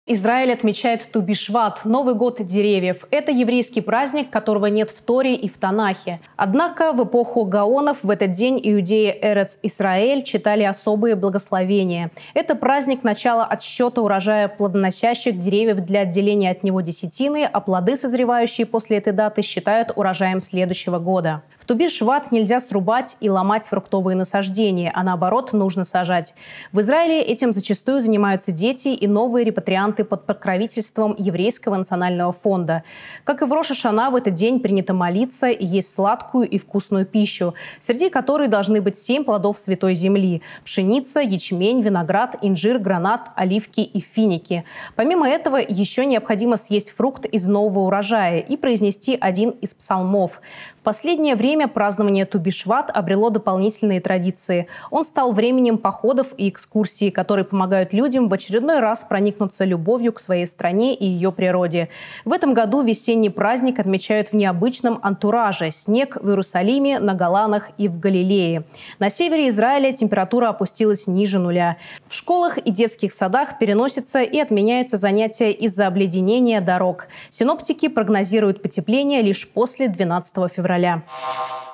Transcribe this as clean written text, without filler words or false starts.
Израиль отмечает Ту-би-Шват – Новый год деревьев. Это еврейский праздник, которого нет в Торе и в Танахе. Однако в эпоху Гаонов в этот день иудеи Эрец-Исраэль читали особые благословения. Это праздник начала отсчета урожая плодоносящих деревьев для отделения от него десятины, а плоды, созревающие после этой даты, считают урожаем следующего года. В Ту-би-Шват нельзя срубать и ломать фруктовые насаждения, а наоборот нужно сажать. В Израиле этим зачастую занимаются дети и новые репатрианты под покровительством Еврейского национального фонда. Как и в Рош-ха-Шана, в этот день принято молиться и есть сладкую и вкусную пищу, среди которой должны быть 7 плодов святой земли – пшеница, ячмень, виноград, инжир, гранат, оливки и финики. Помимо этого, еще необходимо съесть фрукт из нового урожая и произнести один из псалмов. В последнее время празднование Ту-би-Шват обрело дополнительные традиции. Он стал временем походов и экскурсий, которые помогают людям в очередной раз проникнуться любовью к своей стране и ее природе. В этом году весенний праздник отмечают в необычном антураже – снег в Иерусалиме, на Голанах и в Галилее. На севере Израиля температура опустилась ниже нуля. В школах и детских садах переносятся и отменяются занятия из-за обледенения дорог. Синоптики прогнозируют потепление лишь после 12 февраля.